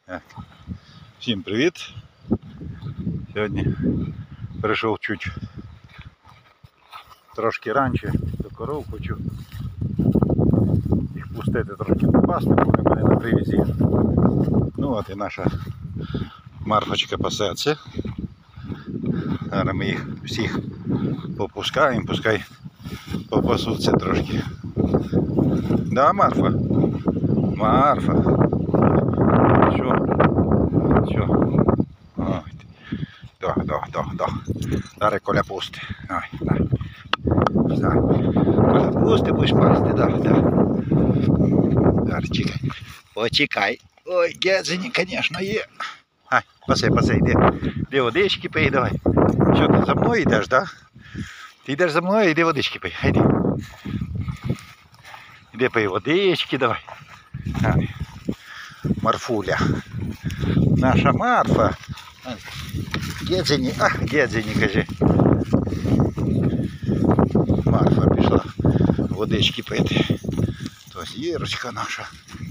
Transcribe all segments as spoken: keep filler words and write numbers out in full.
Так. Всім привіт! Сьогодні прийшов чуть трошки раніше до коров, хочу їх пустити трошки попасти, бо вони мене на привізі. Ну от і наша Марфочка пасеться. Зараз ми їх всіх попускаємо, пускай попасуться трошки. Да, Марфа? Марфа. Що? Що? Ой. Да, да, да, да. Зараз Коля пусти. Ой, да. Да. Коля пусти, будеш пасти, да, да. Зараз чекай. Почекай. Ой, гедзені, звісно, є. Ай, паси, паси, йди. Йди водички пий, давай. Що ти за мною йдеш, да? Ти йдеш за мною, йди водички пий. Йди. Йди пий водички, давай. Ай. Марфуля. Наша Марфа. Гедзені, а, Гедзені, кажи. Марфа пішла водички пити. То Зірочка наша.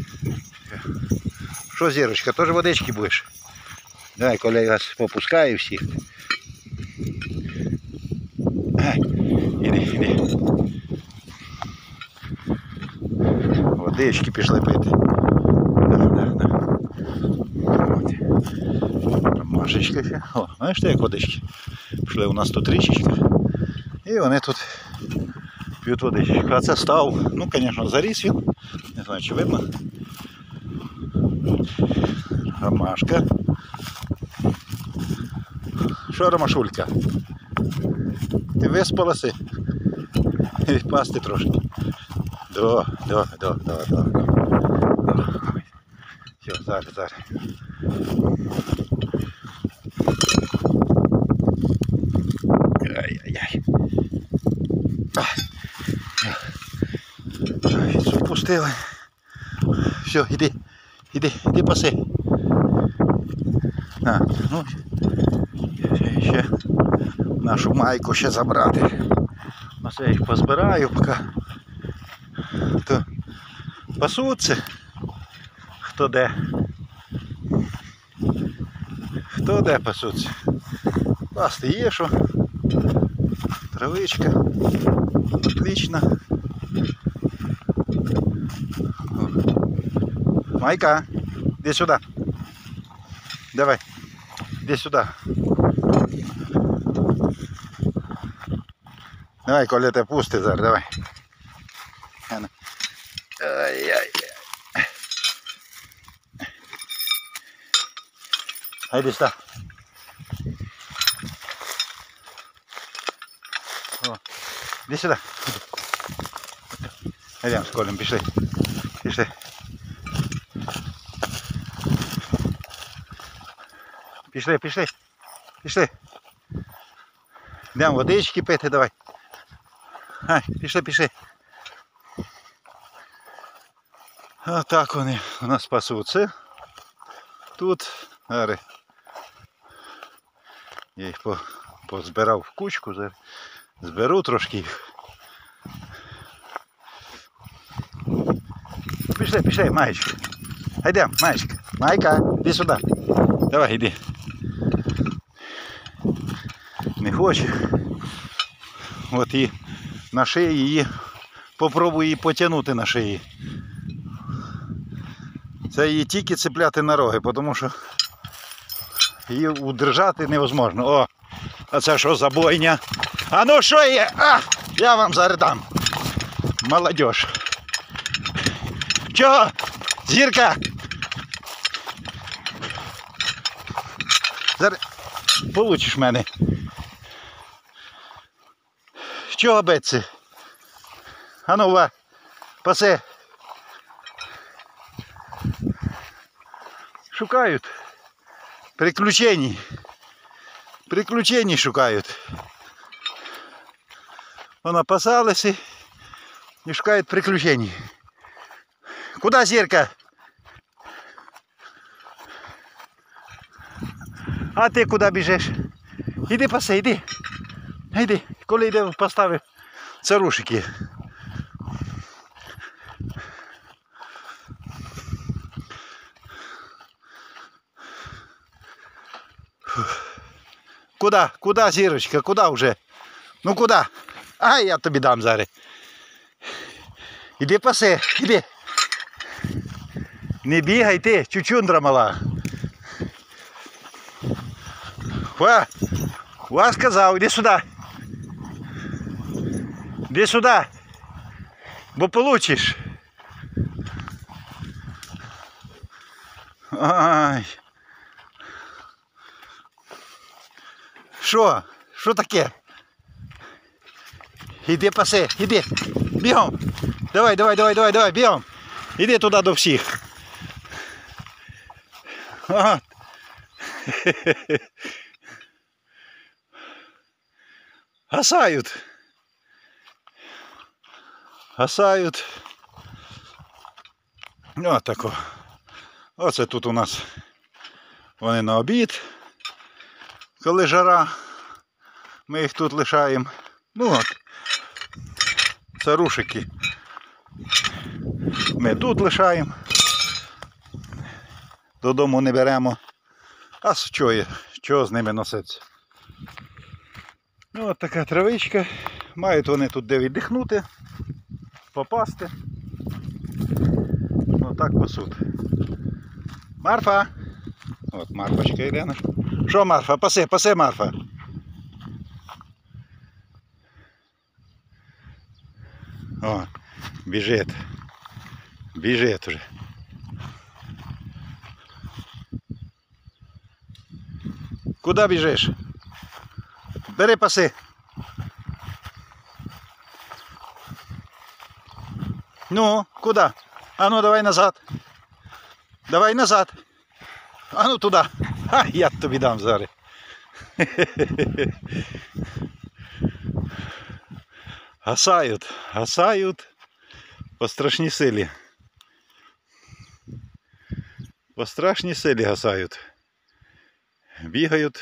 Що, Зірочка, теж водички будеш? Давай, Коля, я вас попускаю всіх. Ай, іди, іди. Водички пішли пити. Да, да, да. От. Машечка ще. О, знаєш ти, як водички? Пішли у нас тут річечка. І вони тут п'ють водичку. А це став, ну, звісно, заріс він. Не знаю, чи видно. Ромашка. Що, Ромашулька? Ти виспалася? Пасти трошки. Да, да, да, да, да, да. Все, зараз, зараз. Ай-яй-яй. Все, пустили. Все, іди, іди, іди паси. А, ну, ще, ще нашу майку ще забрати. Ось я їх позбираю, поки то пасуться. Хто де? Хто де пасуться? Пасти є що. Травичка. Отлично. Майка, іди сюди. Давай. Іди сюди. Давай, Коля, тебе пусти зараз, давай. Ай-яй-яй. Айди сюди. О, іди сюди. Йдемо з Колем, пішли. Пішли. Пішли, пішли. Пішли. Йдемо водички пити, давай. Ай, пішли, пішли. Отак вони у нас пасуться. Тут, зараз, я їх позбирав в кучку, зараз зберу трошки їх. Пішли, пішли, Маєчка. Йдемо, Маєчка. Майка, іди сюди. Давай, іди. Не хоче. От і на шиї її, попробую її потягнути на шиї. Це її тільки цепляти на роги, тому що її удержати невозможно. О, а це що за бойня? А ну що є? А, я вам зараз дам. Молодіж. Чого? Зірка? Зараз получиш мене. Чого биться? А ну, ва, паси. Шукають. Приключений. Приключений шукають. Вона пасалася і шукають приключений. Куда, Зірка? А ти куди біжиш? Іди паси, іди. Іди. Коли йде, поставив царушики. Куда? Куда, зірочка? Куда вже? Ну куда? А, я тобі дам зараз. Іди паси, іди. Не бігай ти, чучундра мала. Ва, ва сказав, іди сюди. Іди сюди. Бо получиш. Ай. Що? Що таке? Іди паси, іди. Бігом. Давай, давай, давай, давай, давай, бігом. Іди туди до всіх. Ага. Гасають. Гасають. Ось тако. Оце тут у нас вони на обід. Коли жара, ми їх тут лишаємо. Ну от. Це рушики. Ми тут лишаємо. Додому не беремо. А що є? Що з ними носиться? Ну, от така травичка. Мають вони тут де віддихнути, попасти. Отак пасуть. Марфа! От Марфочка йде. Що, Марфа? Паси, паси, Марфа. О, біжить. Біжить уже. Куда біжиш? Бери паси. Ну, куда? А ну, давай назад. Давай назад. А ну туди. А, я тобі дам зараз. Гасають, гасають по страшній силі. По страшній силі гасають. Бігають.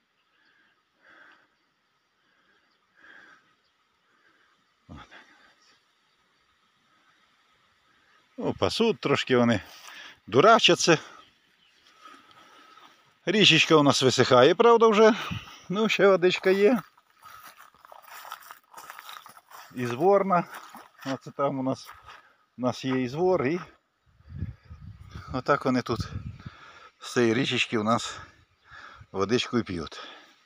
Ну, пасуть трошки вони, дурачаться. Річечка у нас висихає, правда, вже. Ну, ще водичка є. І зворна. Оце там у нас, у нас є і звор, і отак вони тут з цієї річечки у нас водичку і п'ють.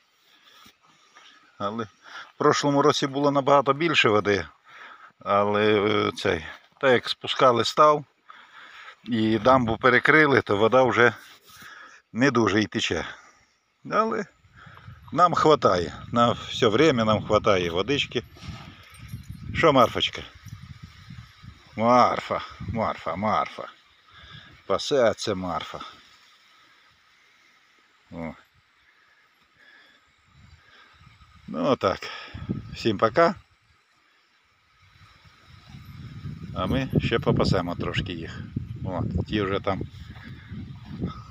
Але в прошлому році було набагато більше води, але цей, так як спускали став і дамбу перекрили, то вода вже не дуже й тече. Але нам вистачає, на все время нам вистачає водички. Що, Марфочка? Марфа, Марфа, Марфа. Пасеться Марфа. О. Ну так. Всім пока. А ми ще попасемо трошки їх. От, ті вже там